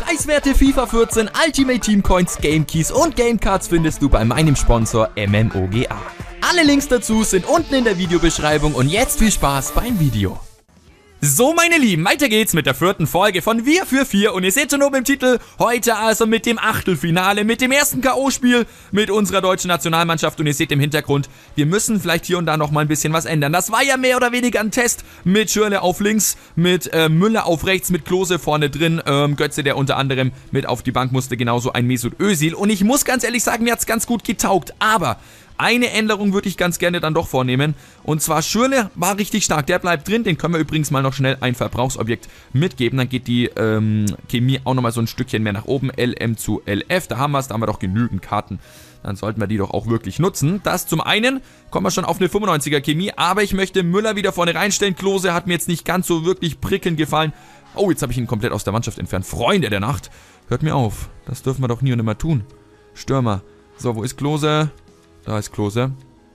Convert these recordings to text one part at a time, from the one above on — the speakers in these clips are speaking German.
Preiswerte FIFA 14, Ultimate Team Coins, Game Keys und Game Cards findest du bei meinem Sponsor MMOGA. Alle Links dazu sind unten in der Videobeschreibung und jetzt viel Spaß beim Video. So, meine Lieben, weiter geht's mit der 4. Folge von Wir für 4 und ihr seht schon oben im Titel, heute also mit dem Achtelfinale, mit dem ersten K.O.-Spiel mit unserer deutschen Nationalmannschaft und ihr seht im Hintergrund, wir müssen vielleicht hier und da nochmal ein bisschen was ändern. Das war ja mehr oder weniger ein Test mit Schürrle auf links, mit Müller auf rechts, mit Klose vorne drin, Götze, der unter anderem mit auf die Bank musste, genauso ein Mesut Özil und ich muss ganz ehrlich sagen, mir hat's ganz gut getaugt, aber eine Änderung würde ich ganz gerne dann doch vornehmen. Und zwar Schürrle war richtig stark. Der bleibt drin. Den können wir übrigens mal noch schnell ein Verbrauchsobjekt mitgeben. Dann geht die Chemie auch nochmal so ein Stückchen mehr nach oben. LM zu LF. Da haben wir es. Da haben wir doch genügend Karten. Dann sollten wir die doch auch wirklich nutzen. Das zum einen. Kommen wir schon auf eine 95er Chemie. Aber ich möchte Müller wieder vorne reinstellen. Klose hat mir jetzt nicht ganz so wirklich prickelnd gefallen. Oh, jetzt habe ich ihn komplett aus der Mannschaft entfernt. Freunde der Nacht. Hört mir auf. Das dürfen wir doch nie und nimmer tun. Stürmer. So, wo ist Klose? Da ist Klose.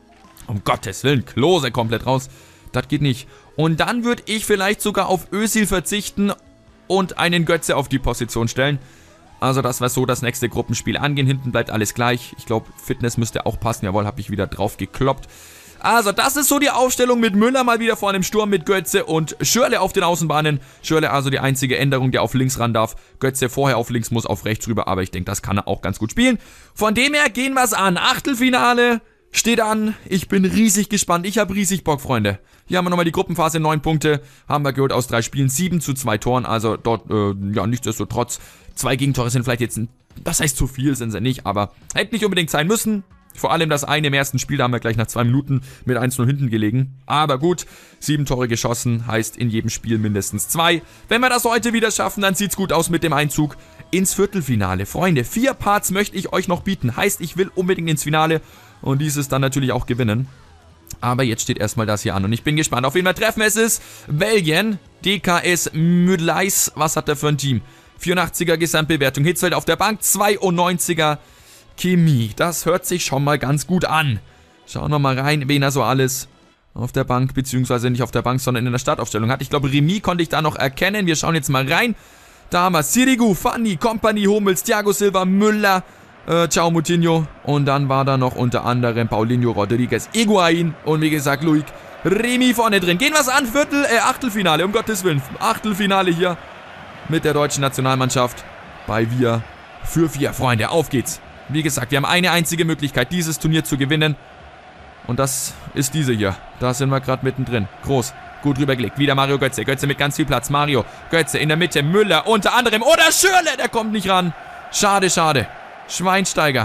Um Gottes Willen, Klose komplett raus. Das geht nicht. Und dann würde ich vielleicht sogar auf Özil verzichten und einen Götze auf die Position stellen. Also, dass wir so das nächste Gruppenspiel angehen. Hinten bleibt alles gleich. Ich glaube, Fitness müsste auch passen. Jawohl, habe ich wieder drauf gekloppt. Also, das ist so die Aufstellung mit Müller mal wieder vorne im Sturm mit Götze und Schürrle auf den Außenbahnen. Schürrle also die einzige Änderung, der auf links ran darf. Götze vorher auf links, muss auf rechts rüber, aber ich denke, das kann er auch ganz gut spielen. Von dem her gehen wir es an. Achtelfinale steht an. Ich bin riesig gespannt. Ich habe riesig Bock, Freunde. Hier haben wir nochmal die Gruppenphase, 9 Punkte. Haben wir geholt aus 3 Spielen, 7:2 Toren. Also dort, ja, nichtsdestotrotz, 2 Gegentore sind vielleicht jetzt, das heißt zu viel, sind sie nicht, aber hätte nicht unbedingt sein müssen. Vor allem das eine im ersten Spiel, da haben wir gleich nach 2 Minuten mit 1:0 hinten gelegen. Aber gut, 7 Tore geschossen, heißt in jedem Spiel mindestens 2. Wenn wir das heute wieder schaffen, dann sieht's gut aus mit dem Einzug ins Viertelfinale. Freunde, 4 Parts möchte ich euch noch bieten. Heißt, ich will unbedingt ins Finale und dieses dann natürlich auch gewinnen. Aber jetzt steht erstmal das hier an und ich bin gespannt. Auf jeden Fall treffen es ist Belgien, DKS Müdleis. Was hat er für ein Team? 84er Gesamtbewertung, Hitzfeld auf der Bank, 92er Chemie, das hört sich schon mal ganz gut an. Schauen wir mal rein, wen er so alles auf der Bank, beziehungsweise nicht auf der Bank, sondern in der Startaufstellung hat. Ich glaube, Remy konnte ich da noch erkennen. Wir schauen jetzt mal rein. Da haben wir Sirigu, Fanny, Kompany, Hummels, Thiago Silva, Müller, Ciao Moutinho. Und dann war da noch unter anderem Paulinho, Rodriguez, Higuain und wie gesagt, Luik, Remy vorne drin. Gehen wir es an, Achtelfinale, um Gottes Willen. Achtelfinale hier mit der deutschen Nationalmannschaft bei Wir für 4. Freunde, auf geht's. Wie gesagt, wir haben eine einzige Möglichkeit, dieses Turnier zu gewinnen. Und das ist diese hier. Da sind wir gerade mittendrin. Groß, gut rübergelegt. Wieder Mario Götze. Götze mit ganz viel Platz. Mario Götze in der Mitte. Müller unter anderem. Oder Schürrle, der kommt nicht ran. Schade, schade. Schweinsteiger.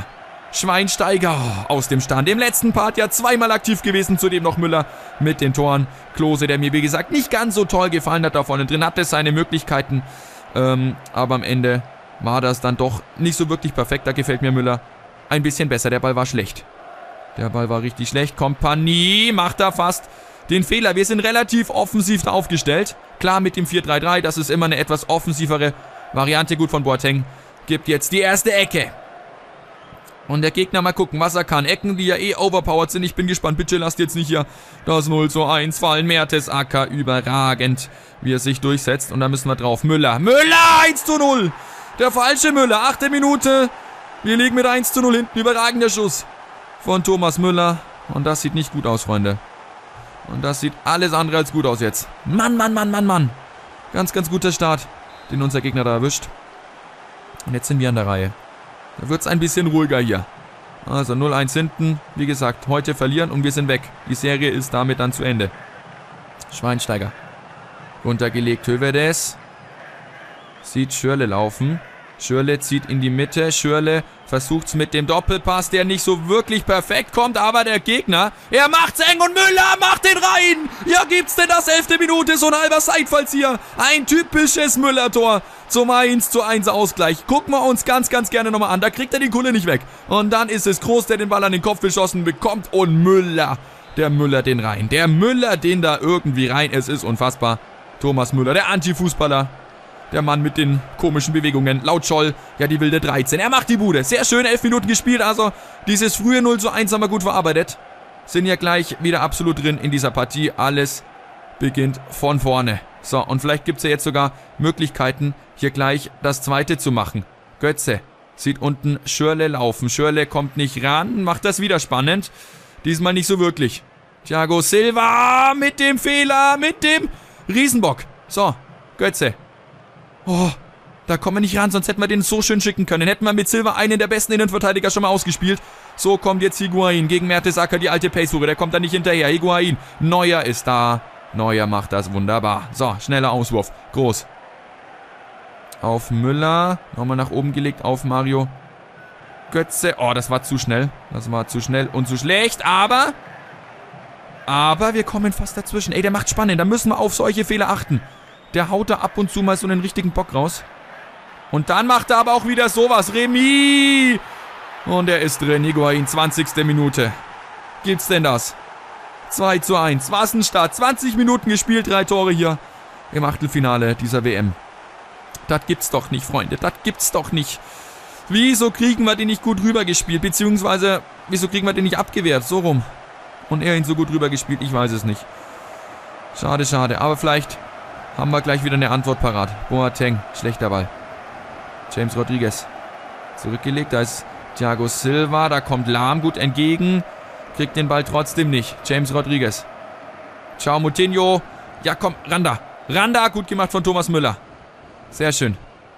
Aus dem Stand. Im letzten Part ja 2-mal aktiv gewesen. Zudem noch Müller mit den Toren. Klose, der mir wie gesagt nicht ganz so toll gefallen hat da vorne drin. Hatte seine Möglichkeiten. Aber am Ende war das dann doch nicht so wirklich perfekt. Da gefällt mir Müller ein bisschen besser. Der Ball war schlecht. Der Ball war richtig schlecht. Kompany macht da fast den Fehler. Wir sind relativ offensiv aufgestellt. Klar, mit dem 4-3-3, das ist immer eine etwas offensivere Variante. Gut von Boateng. Gibt jetzt die erste Ecke. Und der Gegner mal gucken, was er kann. Ecken, die ja overpowered sind. Ich bin gespannt. Bitte lasst jetzt nicht hier das 0:1 fallen. Mertesacker, überragend, wie er sich durchsetzt. Und da müssen wir drauf. Müller 1:0. Der falsche Müller, 8. Minute. Wir liegen mit 1:0 hinten. Überragender Schuss von Thomas Müller. Und das sieht nicht gut aus, Freunde. Und das sieht alles andere als gut aus jetzt. Mann. Ganz, ganz guter Start, den unser Gegner da erwischt. Und jetzt sind wir an der Reihe. Da wird es ein bisschen ruhiger hier. Also 0:1 hinten. Wie gesagt, heute verlieren und wir sind weg. Die Serie ist damit dann zu Ende. Schweinsteiger. Runtergelegt, Hövedes. Sieht Schürrle laufen. Schürrle zieht in die Mitte. Schürrle versucht es mit dem Doppelpass, der nicht so wirklich perfekt kommt. Aber der Gegner, er macht's eng und Müller macht den rein. Ja, gibt's denn das 11. Minute? So ein halber Seitfallzieher. Ein typisches Müller-Tor zum 1:1 Ausgleich. Gucken wir uns ganz, ganz gerne nochmal an. Da kriegt er die Kulle nicht weg. Und dann ist es Groß, der den Ball an den Kopf geschossen bekommt. Und Müller, der Müller den rein. Der Müller, den da irgendwie rein. Es ist unfassbar. Thomas Müller, der Anti-Fußballer. Der Mann mit den komischen Bewegungen. Laut Scholl, ja, die wilde 13. Er macht die Bude. Sehr schön, 11 Minuten gespielt. Also dieses frühe 0:1 haben wir gut verarbeitet. Sind ja gleich wieder absolut drin in dieser Partie. Alles beginnt von vorne. So, und vielleicht gibt es ja jetzt sogar Möglichkeiten, hier gleich das zweite zu machen. Götze sieht unten Schürrle laufen. Schürrle kommt nicht ran, macht das wieder spannend. Diesmal nicht so wirklich. Thiago Silva mit dem Fehler, mit dem Riesenbock. So, Götze. Oh, da kommen wir nicht ran, sonst hätten wir den so schön schicken können. Hätten wir mit Silva einen der besten Innenverteidiger schon mal ausgespielt. So kommt jetzt Higuain gegen Mertesacker, die alte Pace-Suche. Der kommt da nicht hinterher. Higuain. Neuer ist da. Neuer macht das wunderbar. So, schneller Auswurf. Groß. Auf Müller. Nochmal nach oben gelegt auf Mario Götze. Oh, das war zu schnell. Das war zu schnell und zu schlecht. Aber wir kommen fast dazwischen. Ey, der macht spannend. Da müssen wir auf solche Fehler achten. Der haut da ab und zu mal so einen richtigen Bock raus. Und dann macht er aber auch wieder sowas. Remis. Und er ist drin. Higuain, 20. Minute. Gibt's denn das? 2:1. Was ein Start. 20 Minuten gespielt. 3 Tore hier im Achtelfinale dieser WM. Das gibt's doch nicht, Freunde. Das gibt's doch nicht. Wieso kriegen wir den nicht gut rübergespielt? Beziehungsweise, wieso kriegen wir den nicht abgewehrt? So rum. Und er ihn so gut rübergespielt? Ich weiß es nicht. Schade, schade. Aber vielleicht haben wir gleich wieder eine Antwort parat. Boateng. Schlechter Ball. James Rodriguez. Zurückgelegt. Da ist Thiago Silva. Da kommt Lahm gut entgegen. Kriegt den Ball trotzdem nicht. James Rodriguez. Ciao, Moutinho. Ja, komm, Randa. Randa, gut gemacht von Thomas Müller. Sehr schön.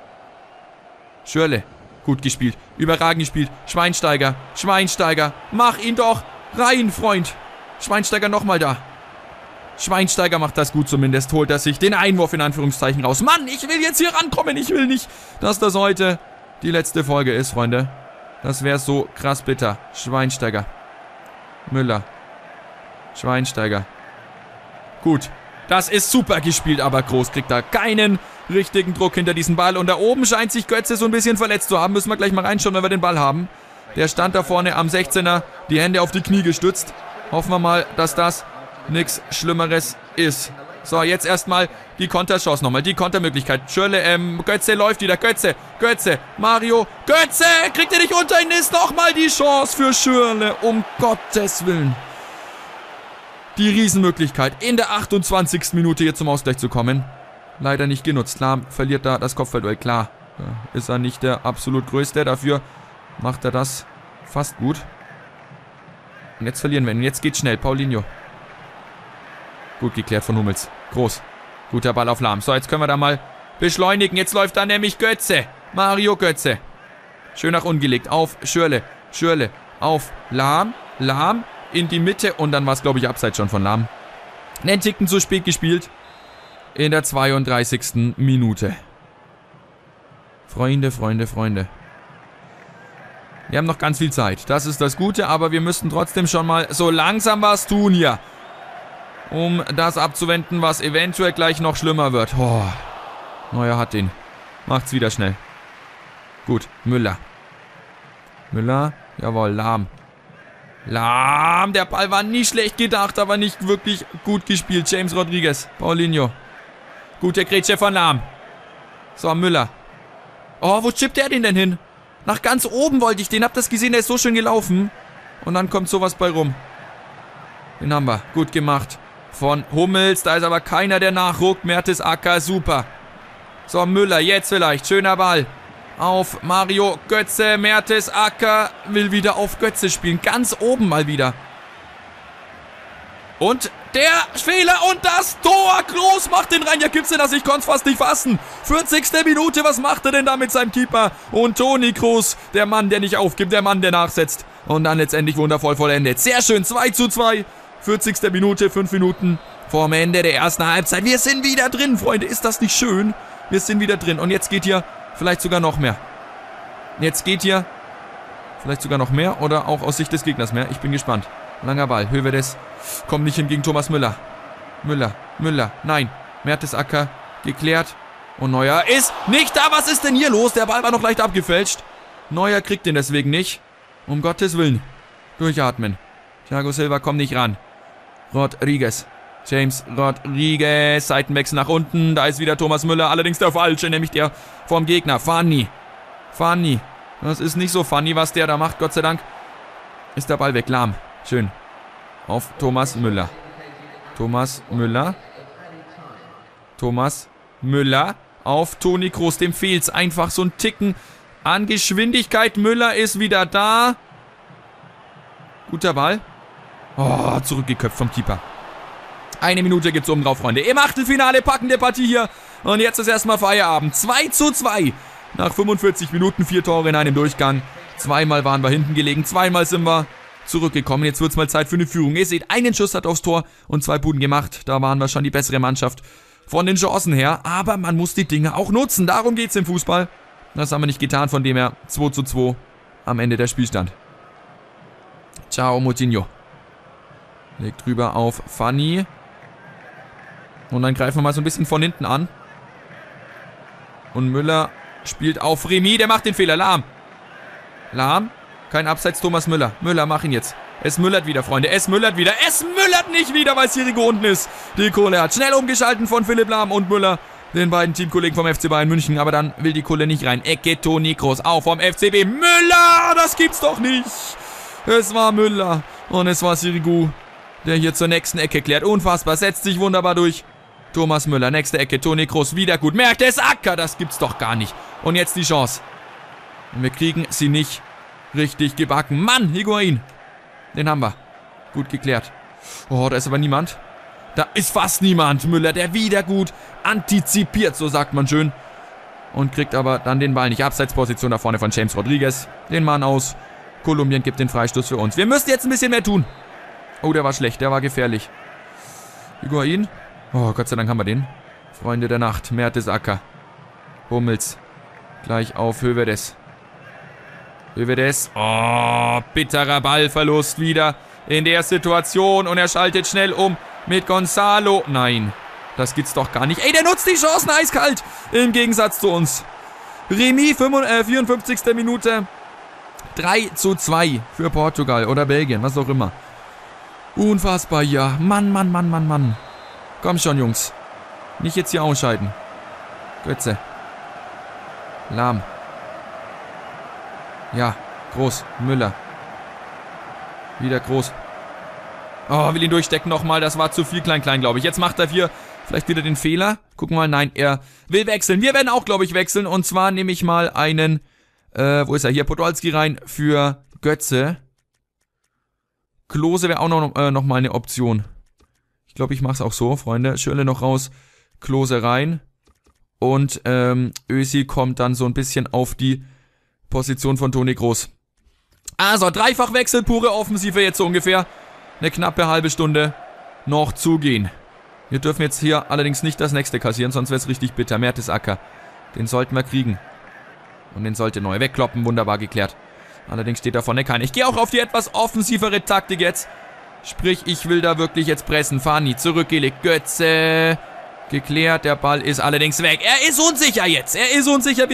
Schürrle. Gut gespielt. Überragend gespielt. Schweinsteiger. Schweinsteiger. Mach ihn doch rein, Freund. Schweinsteiger nochmal da. Schweinsteiger macht das gut zumindest. Holt er sich den Einwurf in Anführungszeichen raus. Mann, ich will jetzt hier rankommen. Ich will nicht, dass das heute die letzte Folge ist, Freunde. Das wäre so krass bitter. Schweinsteiger. Müller. Schweinsteiger. Gut. Das ist super gespielt, aber Groß kriegt da keinen richtigen Druck hinter diesen Ball. Und da oben scheint sich Götze so ein bisschen verletzt zu haben. Müssen wir gleich mal reinschauen, wenn wir den Ball haben. Der stand da vorne am 16er, die Hände auf die Knie gestützt. Hoffen wir mal, dass das nichts Schlimmeres ist. So, jetzt erstmal die Konterchance nochmal, die Kontermöglichkeit. Schürrle, Götze läuft wieder. Götze, Mario, Götze, kriegt er nicht unter ihn, ist nochmal die Chance für Schürrle, um Gottes Willen. Die Riesenmöglichkeit, in der 28. Minute hier zum Ausgleich zu kommen. Leider nicht genutzt. Lahm verliert da das Kopfballduell, klar. Ist er nicht der absolut Größte, dafür macht er das fast gut. Und jetzt verlieren wir ihn, jetzt geht's schnell, Paulinho. Gut geklärt von Hummels. Groß. Guter Ball auf Lahm. So, jetzt können wir da mal beschleunigen. Jetzt läuft da nämlich Götze. Mario Götze. Schön nach unten gelegt. Auf Schürrle. Schürrle. Auf Lahm. Lahm in die Mitte. Und dann war es, glaube ich, abseits schon von Lahm. Einen Ticken zu spät gespielt. In der 32. Minute. Freunde, Freunde, Freunde. Wir haben noch ganz viel Zeit. Das ist das Gute. Aber wir müssten trotzdem schon mal so langsam was tun hier. Um das abzuwenden, was eventuell gleich noch schlimmer wird. Oh, Neuer hat den. Macht's wieder schnell. Gut, Müller. Müller, jawohl, Lahm. Lahm, der Ball war nie schlecht gedacht, aber nicht wirklich gut gespielt. James Rodriguez, Paulinho. Gute Grätsche von Lahm. So, Müller. Oh, wo chippt der den denn hin? Nach ganz oben wollte ich den, hab das gesehen, der ist so schön gelaufen. Und dann kommt sowas bei rum. Den haben wir, gut gemacht. Von Hummels, da ist aber keiner, der nachruckt. Mertesacker, super. So, Müller, jetzt vielleicht, schöner Ball. Auf Mario Götze, Mertesacker will wieder auf Götze spielen. Ganz oben mal wieder. Und der Fehler und das Tor. Groß macht den rein. Ja, gibt's denn das? Ich konnte es fast nicht fassen. 40. Minute, was macht er denn da mit seinem Keeper? Und Toni Kroos, der Mann, der nicht aufgibt, der Mann, der nachsetzt. Und dann letztendlich wundervoll vollendet. Sehr schön, 2:2. 40. Minute, 5 Minuten vorm Ende der ersten Halbzeit. Wir sind wieder drin, Freunde. Ist das nicht schön? Wir sind wieder drin. Und jetzt geht hier vielleicht sogar noch mehr. Jetzt geht hier vielleicht sogar noch mehr oder auch aus Sicht des Gegners mehr. Ich bin gespannt. Langer Ball. Höwedes kommt nicht hin gegen Thomas Müller. Müller. Nein. Mertesacker geklärt. Und Neuer ist nicht da. Was ist denn hier los? Der Ball war noch leicht abgefälscht. Neuer kriegt den deswegen nicht. Um Gottes Willen. Durchatmen. Thiago Silva kommt nicht ran. Rodriguez. James Rodriguez. Seitenwechsel nach unten. Da ist wieder Thomas Müller. Allerdings der falsche, nämlich der vom Gegner. Fanny. Das ist nicht so funny, was der da macht. Gott sei Dank ist der Ball weg. Lahm. Schön. Auf Thomas Müller. Thomas Müller auf Toni Kroos. Dem fehlt es einfach so ein Ticken an Geschwindigkeit. Müller ist wieder da. Guter Ball. Oh, zurückgeköpft vom Keeper. 1 Minute geht's oben drauf, Freunde. Im Achtelfinale packende Partie hier. Und jetzt ist erstmal Feierabend. 2:2. Nach 45 Minuten 4 Tore in einem Durchgang. Zweimal waren wir hinten gelegen. Zweimal sind wir zurückgekommen. Jetzt wird's mal Zeit für eine Führung. Ihr seht, einen Schuss hat aufs Tor und 2 Buden gemacht. Da waren wir schon die bessere Mannschaft von den Chancen her. Aber man muss die Dinge auch nutzen. Darum geht's im Fußball. Das haben wir nicht getan. Von dem her 2:2 am Ende der Spielstand. Ciao, Moutinho. Legt rüber auf Fanny. Und dann greifen wir mal so ein bisschen von hinten an. Und Müller spielt auf Remy. Der macht den Fehler. Lahm. Lahm. Kein Abseits, Thomas Müller. Müller, mach ihn jetzt. Es müllert wieder, Freunde. Es müllert wieder. Es müllert nicht wieder, weil Sirigu unten ist. Die Kohle hat schnell umgeschalten von Philipp Lahm und Müller. Den beiden Teamkollegen vom FC Bayern München. Aber dann will die Kohle nicht rein. Ecke, Toni Kroos. Auch vom FCB. Müller! Das gibt's doch nicht. Es war Müller. Und es war Sirigu, der hier zur nächsten Ecke klärt. Unfassbar. Setzt sich wunderbar durch. Thomas Müller, nächste Ecke, Toni Kroos, wieder gut. Merkt es, Acker, das gibt's doch gar nicht. Und jetzt die Chance. Und wir kriegen sie nicht richtig gebacken. Mann, Higuain. Den haben wir. Gut geklärt. Oh, da ist aber niemand. Da ist fast niemand. Müller, der wieder gut antizipiert, so sagt man schön. Und kriegt aber dann den Ball nicht. Abseitsposition da vorne von James Rodriguez. Den Mann aus Kolumbien gibt den Freistoß für uns. Wir müssen jetzt ein bisschen mehr tun. Oh, der war schlecht, der war gefährlich. Higuain. Oh, Gott sei Dank haben wir den. Freunde der Nacht. Mertesacker. Hummels. Gleich auf Hövedes. Hövedes. Oh, bitterer Ballverlust wieder in der Situation. Und er schaltet schnell um mit Gonzalo. Nein, das gibt's doch gar nicht. Ey, der nutzt die Chancen eiskalt. Im Gegensatz zu uns. Remy, 54. Minute. 3:2 für Portugal oder Belgien, was auch immer. Unfassbar, ja. Mann, Mann, Mann, Mann, Mann. Komm schon, Jungs. Nicht jetzt hier ausscheiden. Götze. Lahm. Ja, Groß. Müller. Wieder Groß. Oh, will ihn durchstecken nochmal. Das war zu viel Klein-Klein, glaube ich. Jetzt macht er hier vielleicht wieder den Fehler. Gucken wir mal. Nein, er will wechseln. Wir werden auch, glaube ich, wechseln. Und zwar nehme ich mal einen, wo ist er? Hier, Podolski rein für Götze. Klose wäre auch noch mal eine Option. Ich glaube, ich mache es auch so, Freunde. Schirle noch raus, Klose rein. Und Özil kommt dann so ein bisschen auf die Position von Toni Kroos. Also, Dreifachwechsel, pure Offensive jetzt so ungefähr. Eine knappe halbe Stunde noch zugehen. Wir dürfen jetzt hier allerdings nicht das nächste kassieren, sonst wäre es richtig bitter. Mertesacker, den sollten wir kriegen. Und den sollte neu wegkloppen, wunderbar geklärt. Allerdings steht da vorne keiner. Ich gehe auch auf die etwas offensivere Taktik jetzt. Sprich, ich will da wirklich jetzt pressen. Fanny zurückgelegt. Götze. Geklärt. Der Ball ist allerdings weg. Er ist unsicher jetzt. Er ist unsicher.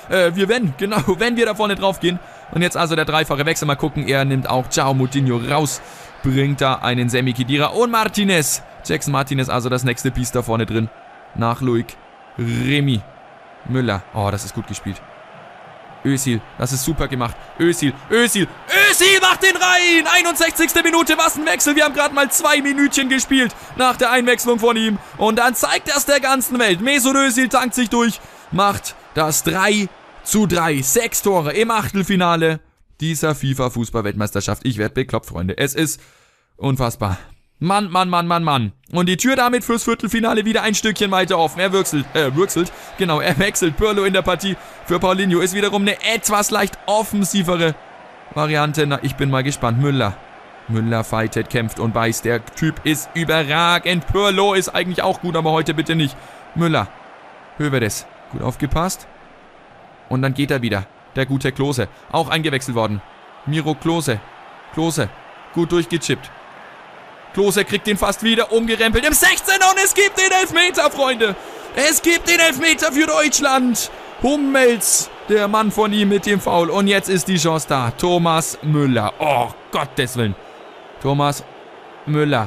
Wenn wir da vorne drauf gehen. Und jetzt also der dreifache Wechsel. Mal gucken. Er nimmt auch Ciao Moutinho raus. Bringt da einen Semi Khedira und Martinez. Jackson Martinez also das nächste Biest da vorne drin. Nach Loic. Remy. Müller. Oh, das ist gut gespielt. Özil, das ist super gemacht. Özil macht den rein. 61. Minute, was ein Wechsel. Wir haben gerade mal 2 Minütchen gespielt nach der Einwechslung von ihm. Und dann zeigt er es der ganzen Welt. Mesut Özil tankt sich durch, macht das 3:3. 6 Tore im Achtelfinale dieser FIFA-Fußball-Weltmeisterschaft. Ich werde bekloppt, Freunde. Es ist unfassbar. Mann, Mann, Mann, Mann, Mann. Und die Tür damit fürs Viertelfinale wieder ein Stückchen weiter offen. Er wechselt. Pirlo in der Partie für Paulinho. Ist wiederum eine etwas leicht offensivere Variante. Na, ich bin mal gespannt. Müller fightet, kämpft und beißt. Der Typ ist überragend. Pirlo ist eigentlich auch gut, aber heute bitte nicht. Müller. Hövedes. Gut aufgepasst. Und dann geht er wieder. Der gute Klose. Auch eingewechselt worden. Miro Klose. Gut durchgechippt. Klose kriegt den fast wieder umgerempelt im 16er und es gibt den Elfmeter, Freunde. Es gibt den Elfmeter für Deutschland. Hummels, der Mann von ihm mit dem Foul. Und jetzt ist die Chance da. Thomas Müller. Oh, Gottes Willen. Thomas Müller,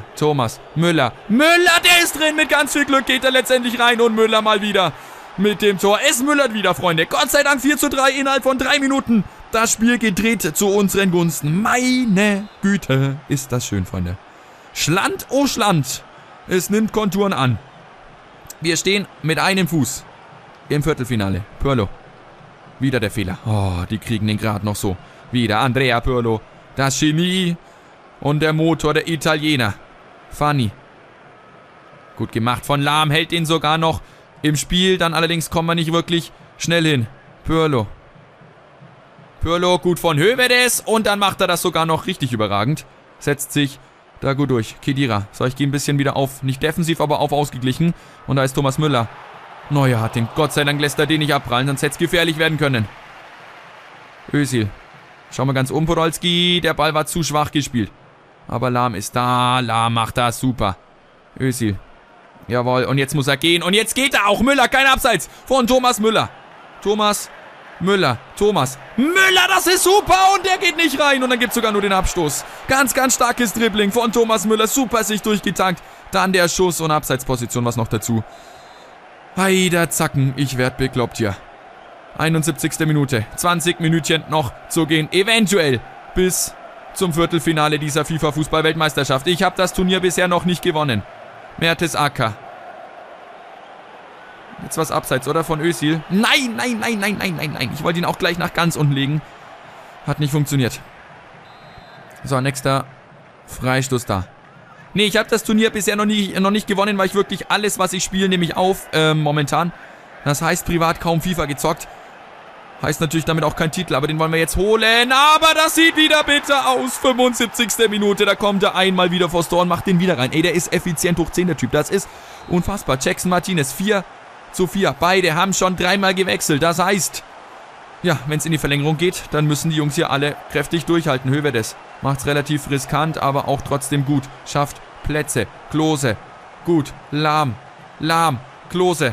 der ist drin. Mit ganz viel Glück geht er letztendlich rein und Müller mal wieder mit dem Tor. Es müllert wieder, Freunde. Gott sei Dank 4:3 innerhalb von 3 Minuten. Das Spiel gedreht zu unseren Gunsten. Meine Güte, ist das schön, Freunde. Schland, oh Schland. Es nimmt Konturen an. Wir stehen mit einem Fuß im Viertelfinale. Pirlo. Wieder der Fehler. Oh, die kriegen den gerade noch so. Wieder Andrea Pirlo. Das Genie und der Motor der Italiener. Fanny. Gut gemacht von Lahm. Hält den sogar noch im Spiel. Dann allerdings kommen wir nicht wirklich schnell hin. Pirlo. Pirlo gut von Hövedes. Und dann macht er das sogar noch richtig überragend. Setzt sich da gut durch. Khedira. So, ich gehe ein bisschen wieder auf. Nicht defensiv, aber auf ausgeglichen. Und da ist Thomas Müller. Neuer hat den. Gott sei Dank lässt er den nicht abprallen. Sonst hätte es gefährlich werden können. Özil. Schauen wir ganz um. Podolski. Der Ball war zu schwach gespielt. Aber Lahm ist da. Lahm macht das super. Özil. Jawohl. Und jetzt muss er gehen. Und jetzt geht er auch. Müller. Kein Abseits von Thomas Müller. Thomas Müller. Thomas Müller. Das ist super. Und der geht nicht rein. Und dann gibt es sogar nur den Abstoß. Ganz, ganz starkes Dribbling von Thomas Müller. Super sich durchgetankt. Dann der Schuss und Abseitsposition. Was noch dazu? Heider Zacken. Ich werd bekloppt hier. 71. Minute. 20 Minütchen noch zu gehen. Eventuell bis zum Viertelfinale dieser FIFA-Fußball-Weltmeisterschaft. Ich habe das Turnier bisher noch nicht gewonnen. Mertesacker. Jetzt was abseits, oder? Von Özil. Nein, nein, nein, nein, nein, nein, nein. Ich wollte ihn auch gleich nach ganz unten legen. Hat nicht funktioniert. So, nächster Freistoß da. Nee, ich habe das Turnier bisher noch nicht gewonnen, weil ich wirklich alles, was ich spiele, nehme ich auf momentan. Das heißt, privat kaum FIFA gezockt. Heißt natürlich damit auch kein Titel, aber den wollen wir jetzt holen. Aber das sieht wieder bitter aus. 75. Minute, da kommt er einmal wieder vors Tor und macht den wieder rein. Ey, der ist effizient hoch 10, der Typ. Das ist unfassbar. Jackson Martinez, 4:4. Beide haben schon 3-mal gewechselt. Das heißt, ja, wenn es in die Verlängerung geht, dann müssen die Jungs hier alle kräftig durchhalten. Hövedes macht's relativ riskant, aber auch trotzdem gut. Schafft Plätze. Klose. Gut. Lahm. Klose.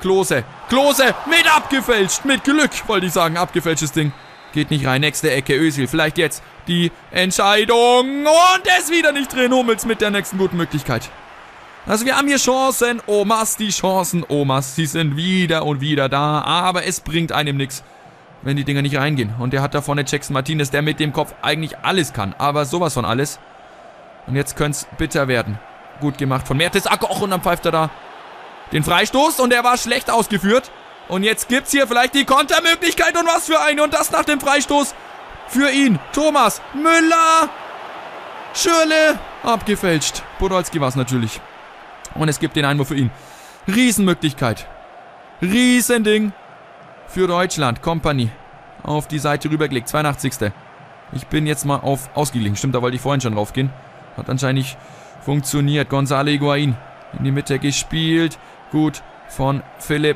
Klose mit abgefälscht. Mit Glück, wollte ich sagen. Abgefälschtes Ding. Geht nicht rein. Nächste Ecke. Özil. Vielleicht jetzt die Entscheidung. Und es wieder nicht drin. Hummels mit der nächsten guten Möglichkeit. Also wir haben hier Chancen. Omas, die Chancen. Omas, sie sind wieder und wieder da. Aber es bringt einem nichts, wenn die Dinger nicht reingehen. Und der hat da vorne Jackson Martinez, der mit dem Kopf eigentlich alles kann. Aber sowas von alles. Und jetzt könnte es bitter werden. Gut gemacht von Mertesacker. Och, und dann pfeift er da den Freistoß. Und der war schlecht ausgeführt. Und jetzt gibt es hier vielleicht die Kontermöglichkeit. Und was für eine. Und das nach dem Freistoß für ihn. Thomas Müller. Schürrle. Abgefälscht. Podolski war es natürlich. Und es gibt den Einwurf für ihn. Riesenmöglichkeit. Riesending. Für Deutschland. Kompanie. Auf die Seite rübergelegt. 82. Ich bin jetzt mal auf ausgeglichen. Stimmt, da wollte ich vorhin schon drauf gehen. Hat anscheinend nicht funktioniert. Gonzalo Higuain in die Mitte gespielt. Gut von Philipp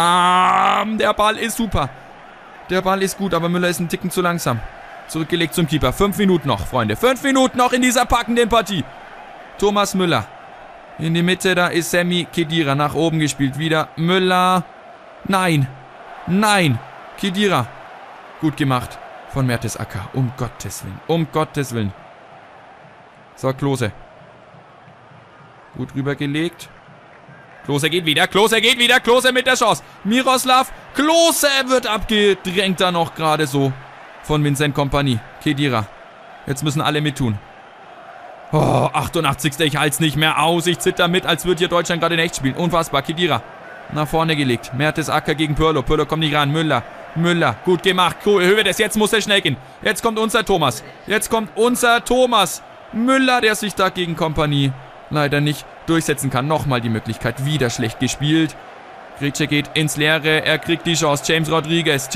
Lahm. Der Ball ist super. Der Ball ist gut, aber Müller ist ein Ticken zu langsam. Zurückgelegt zum Keeper. 5 Minuten noch, Freunde. 5 Minuten noch in dieser packenden Partie. Thomas Müller. In die Mitte, da ist Sami Khedira. Nach oben gespielt. Wieder Müller. Nein. Nein. Khedira. Gut gemacht von Mertesacker. Um Gottes Willen. Um Gottes Willen. So, Klose. Gut rübergelegt. Klose geht wieder. Klose geht wieder. Klose mit der Chance. Miroslav Klose wird abgedrängt da noch gerade so von Vincent Kompany. Khedira. Jetzt müssen alle mittun. Oh, 88. Ich halte es nicht mehr aus. Ich zitter mit, als würde hier Deutschland gerade in echt spielen. Unfassbar. Khedira. Nach vorne gelegt. Mertesacker gegen Pirlo. Pirlo kommt nicht ran. Müller. Gut gemacht. Cool. Hövedes. Jetzt muss er schnell gehen. Jetzt kommt unser Thomas. Müller, der sich da gegen Kompany leider nicht durchsetzen kann. Nochmal die Möglichkeit. Wieder schlecht gespielt. Gritsche geht ins Leere. Er kriegt die Chance. James Rodriguez.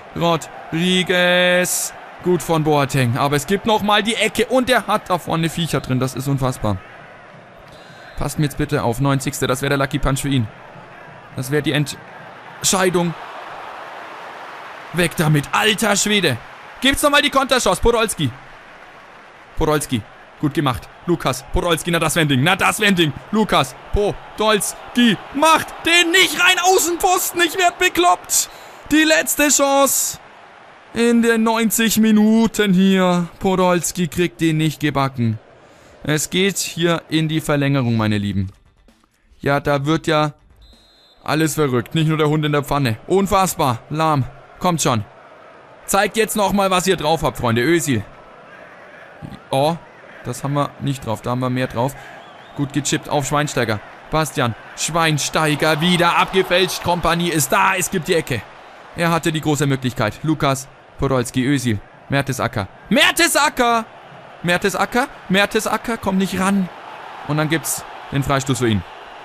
Gut von Boateng. Aber es gibt nochmal die Ecke. Und er hat da vorne Viecher drin. Das ist unfassbar. Passt mir jetzt bitte auf. 90. Das wäre der Lucky Punch für ihn. Das wäre die Entscheidung. Weg damit. Alter Schwede. Gibt's nochmal die Konterchance. Podolski. Gut gemacht. Lukas Podolski. Na, das wäre ein Ding. Lukas Podolski macht den nicht rein. Außenposten. Ich werd bekloppt. Die letzte Chance. In den 90 Minuten hier. Podolski kriegt den nicht gebacken. Es geht hier in die Verlängerung, meine Lieben. Ja, da wird ja alles verrückt. Nicht nur der Hund in der Pfanne. Unfassbar. Lahm. Kommt schon. Zeigt jetzt nochmal, was ihr drauf habt, Freunde. Özil. Oh, das haben wir nicht drauf. Da haben wir mehr drauf. Gut gechippt auf Schweinsteiger. Bastian Schweinsteiger wieder abgefälscht. Kompanie ist da. Es gibt die Ecke. Er hatte die große Möglichkeit. Lukas Podolski, Özil, Mertesacker. Mertesacker! Mertesacker, Mertesacker, kommt nicht ran. Und dann gibt's den Freistoß für ihn.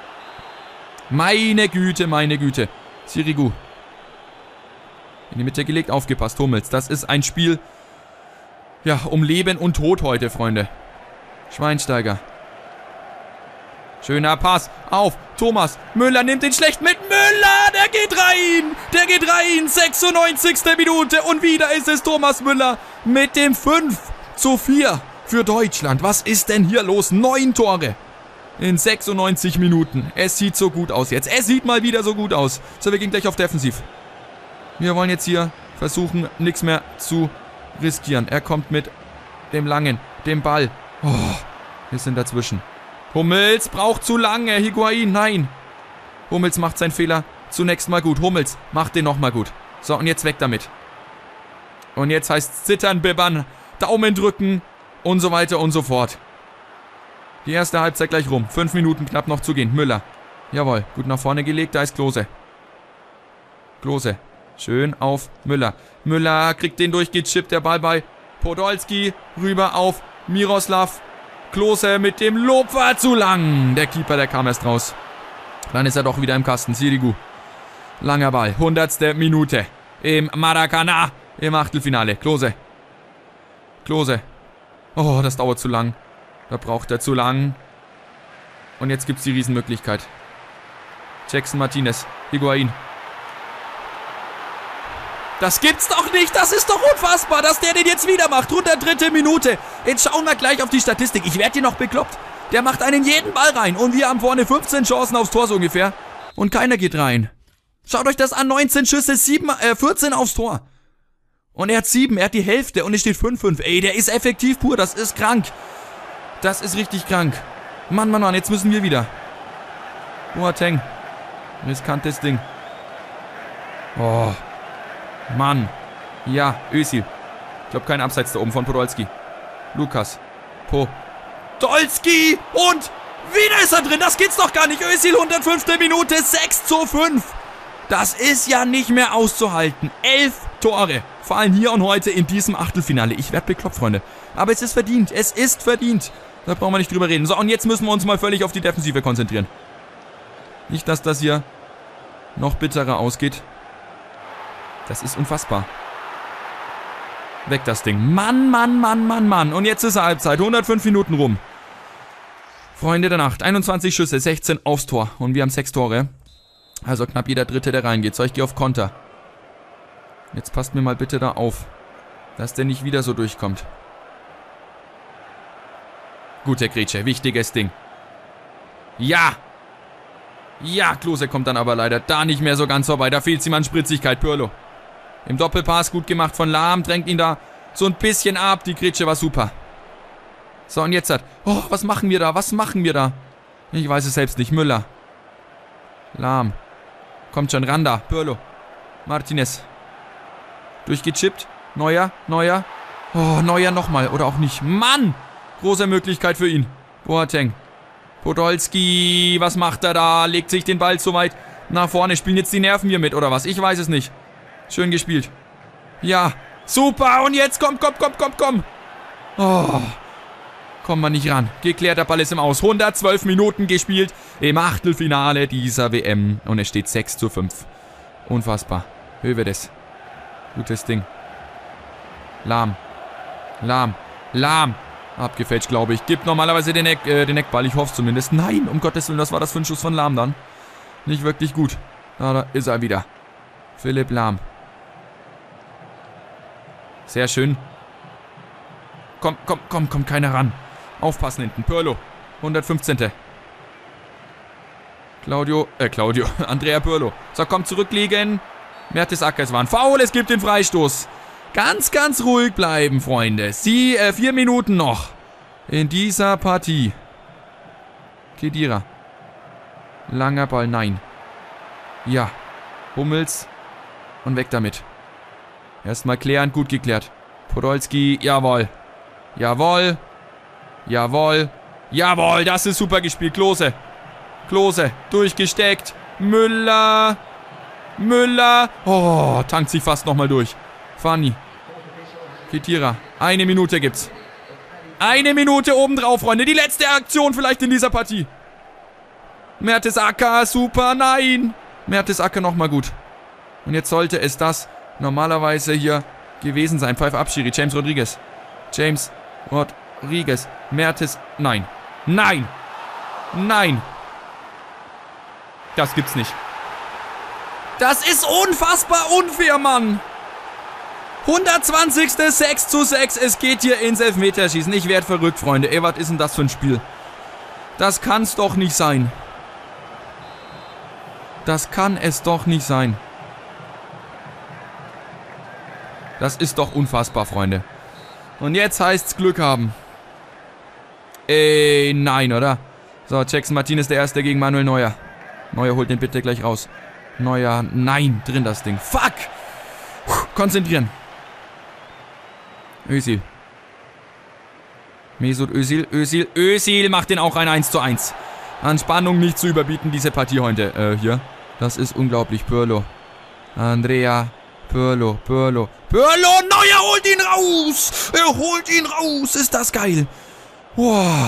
Meine Güte, meine Güte. Sirigu. In die Mitte gelegt, aufgepasst, Hummels. Das ist ein Spiel, ja, um Leben und Tod heute, Freunde. Schweinsteiger. Schöner Pass auf Thomas Müller, nimmt den schlecht mit. Müller, der geht rein. Der geht rein. 96. Minute. Und wieder ist es Thomas Müller mit dem 5:4 für Deutschland. Was ist denn hier los? 9 Tore in 96 Minuten. Es sieht so gut aus jetzt. Es sieht mal wieder so gut aus. So, wir gehen gleich auf Defensiv. Wir wollen jetzt hier versuchen, nichts mehr zu riskieren. Er kommt mit dem Langen, dem Ball. Oh, wir sind dazwischen. Hummels braucht zu lange. Higuain, nein. Hummels macht seinen Fehler zunächst mal gut. Hummels macht den nochmal gut. So, und jetzt weg damit. Und jetzt heißt es zittern, bibbern, Daumen drücken und so weiter und so fort. Die erste Halbzeit gleich rum. 5 Minuten knapp noch zu gehen. Müller. Jawohl, gut nach vorne gelegt. Da ist Klose. Klose. Schön auf Müller. Müller kriegt den durchgechippt. Der Ball bei Podolski. Rüber auf Miroslav. Klose mit dem Lob war zu lang. Der Keeper, der kam erst raus. Dann ist er doch wieder im Kasten. Sirigu. Langer Ball. 100. Minute. Im Maracanã. Im Achtelfinale. Klose. Klose. Oh, das dauert zu lang. Da braucht er zu lang. Und jetzt gibt es die Riesenmöglichkeit. Jackson Martinez. Higuain. Das gibt's doch nicht. Das ist doch unfassbar, dass der den jetzt wieder macht. 103. Minute. Jetzt schauen wir gleich auf die Statistik. Ich werde hier noch bekloppt. Der macht einen jeden Ball rein. Und wir haben vorne 15 Chancen aufs Tor so ungefähr. Und keiner geht rein. Schaut euch das an. 19 Schüsse, 14 aufs Tor. Und er hat 7. Er hat die Hälfte. Und es steht 5-5. Ey, der ist effektiv pur. Das ist krank. Das ist richtig krank. Mann, Mann, Mann. Jetzt müssen wir wieder. Boateng. Riskantes Ding. Oh. Mann. Ja, Özil. Ich glaube, kein Abseits da oben von Podolski. Lukas. Podolski. Und wieder ist er drin. Das geht's doch gar nicht. Özil, 105. Minute. 6:5. Das ist ja nicht mehr auszuhalten. 11 Tore. Vor allem hier und heute in diesem Achtelfinale. Ich werde bekloppt, Freunde. Aber es ist verdient. Es ist verdient. Da brauchen wir nicht drüber reden. So, und jetzt müssen wir uns mal völlig auf die Defensive konzentrieren. Nicht, dass das hier noch bitterer ausgeht. Das ist unfassbar. Weg das Ding. Mann, Mann, Mann, Mann, Mann. Und jetzt ist Halbzeit. 105 Minuten rum. Freunde der Nacht. 21 Schüsse, 16 aufs Tor. Und wir haben 6 Tore. Also knapp jeder Dritte, der reingeht. So, ich gehe auf Konter. Jetzt passt mir mal bitte da auf, dass der nicht wieder so durchkommt. Gut, Herr Grätsche. Wichtiges Ding. Ja! Ja, Klose kommt dann aber leider da nicht mehr so ganz vorbei. Da fehlt ihm an Spritzigkeit. Pirlo. Im Doppelpass gut gemacht von Lahm. Drängt ihn da so ein bisschen ab. Die Grätsche war super. So, und jetzt hat... Oh, was machen wir da? Was machen wir da? Ich weiß es selbst nicht. Müller. Lahm. Kommt schon ran da. Pirlo. Martinez. Durchgechippt. Neuer. Oh, Neuer nochmal. Oder auch nicht. Mann! Große Möglichkeit für ihn. Boateng. Podolski. Was macht er da? Legt sich den Ball zu weit nach vorne. Spielen jetzt die Nerven hier mit, oder was? Ich weiß es nicht. Schön gespielt. Ja. Super. Und jetzt komm. Oh. Kommen wir nicht ran. Geklärt, der Ball ist im Aus. 112 Minuten gespielt im Achtelfinale dieser WM. Und es steht 6:5. Unfassbar. Hövedes. Gutes Ding. Lahm. Abgefälscht, glaube ich. Gibt normalerweise den Eckball. Ich hoffe es zumindest. Nein, um Gottes Willen, was war das für ein Schuss von Lahm dann? Nicht wirklich gut. Da ist er wieder. Philipp Lahm. Sehr schön. Komm, keiner ran. Aufpassen hinten. Pirlo. 115. Andrea Pirlo. So, komm, zurückliegen. Mertesacker, es war ein Foul. Es gibt den Freistoß. Ganz, ganz ruhig bleiben, Freunde. 4 Minuten noch in dieser Partie. Khedira. Langer Ball, nein. Ja. Hummels. Und weg damit. Erstmal klären, gut geklärt. Podolski, jawohl. Jawohl, das ist super gespielt. Klose. Klose, durchgesteckt. Müller. Müller. Oh, tankt sich fast nochmal durch. Fanny. Khedira. 1 Minute gibt's. 1 Minute obendrauf, Freunde. Die letzte Aktion vielleicht in dieser Partie. Mertesacker, super, nein. Mertesacker nochmal gut. Und jetzt sollte es das normalerweise hier gewesen sein. Pfeif ab, Schiri. James Rodriguez. James Rodriguez. Mertes. Nein. Nein. Nein. Das gibt's nicht. Das ist unfassbar unfair, Mann. 120. 6:6. Es geht hier ins Elfmeterschießen. Ich werd verrückt, Freunde. Ey, was ist denn das für ein Spiel? Das kann's doch nicht sein. Das kann es doch nicht sein. Das ist doch unfassbar, Freunde. Und jetzt heißt's Glück haben. Ey, nein, oder? So, Jackson Martinez der Erste gegen Manuel Neuer. Neuer holt den bitte gleich raus. Neuer, nein, drin das Ding. Fuck! Konzentrieren. Özil. Mesut Özil, Özil macht den auch ein 1:1. An Spannung nicht zu überbieten, diese Partie heute. Hier. Das ist unglaublich. Pirlo. Andrea. Pirlo. Neuer holt ihn raus! Er holt ihn raus! Ist das geil! Wow.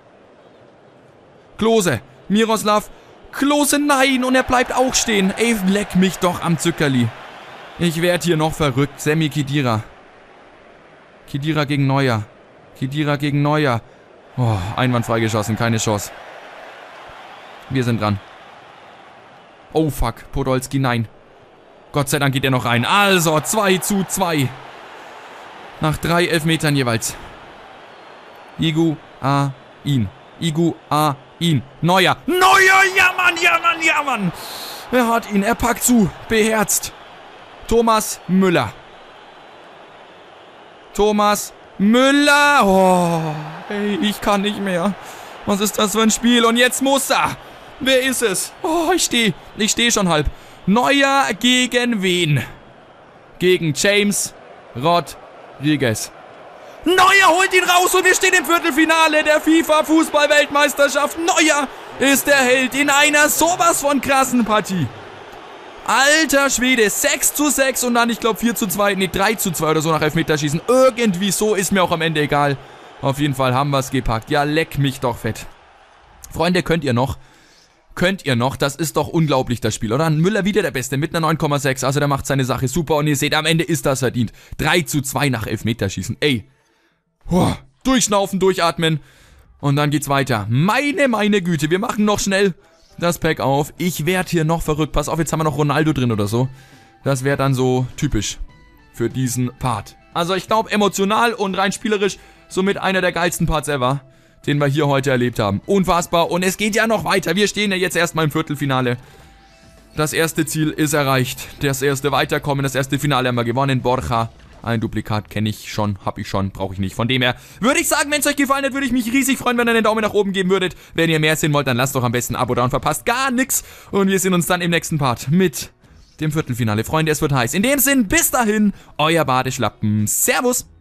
Klose. Miroslav. Klose, nein! Und er bleibt auch stehen. Ey, leck mich doch am Zückerli. Ich werd hier noch verrückt. Sami Khedira. Khedira gegen Neuer. Khedira gegen Neuer. Oh, einwandfrei geschossen. Keine Chance. Wir sind dran. Oh, fuck. Podolski, nein. Gott sei Dank geht er noch rein. Also, 2:2. Nach 3 Elfmetern jeweils. Higuain. Neuer. Ja Mann. Er hat ihn. Er packt zu. Beherzt. Thomas Müller. Oh, ey, ich kann nicht mehr. Was ist das für ein Spiel? Und jetzt muss er. Wer ist es? Oh, ich stehe schon halb. Neuer gegen wen? Gegen James Rodriguez. Neuer holt ihn raus und wir stehen im Viertelfinale der FIFA-Fußball-Weltmeisterschaft. Neuer ist der Held in einer sowas von krassen Partie. Alter Schwede, 6:6 und dann, ich glaube, 4:2, nee, 3:2 oder so nach Elfmeterschießen. Irgendwie so, ist mir auch am Ende egal. Auf jeden Fall haben wir es gepackt. Ja, leck mich doch fett. Freunde, könnt ihr noch? Das ist doch unglaublich, das Spiel, oder? Müller wieder der Beste mit einer 9,6. Also der macht seine Sache super und ihr seht, am Ende ist das verdient. 3:2 nach Elfmeterschießen. Ey. Durchschnaufen, durchatmen. Und dann geht's weiter. Meine Güte, wir machen noch schnell das Pack auf. Ich werd hier noch verrückt. Pass auf, jetzt haben wir noch Ronaldo drin oder so. Das wäre dann so typisch für diesen Part. Also ich glaube, emotional und rein spielerisch somit einer der geilsten Parts ever, den wir hier heute erlebt haben. Unfassbar. Und es geht ja noch weiter. Wir stehen ja jetzt erstmal im Viertelfinale. Das erste Ziel ist erreicht. Das erste Weiterkommen, das erste Finale haben wir gewonnen. Borja. Ein Duplikat kenne ich schon, habe ich schon, brauche ich nicht. Von dem her würde ich sagen, wenn es euch gefallen hat, würde ich mich riesig freuen, wenn ihr einen Daumen nach oben geben würdet. Wenn ihr mehr sehen wollt, dann lasst doch am besten ein Abo da und verpasst gar nichts. Und wir sehen uns dann im nächsten Part mit dem Viertelfinale. Freunde, es wird heiß. In dem Sinn, bis dahin, euer Badeschlappen. Servus.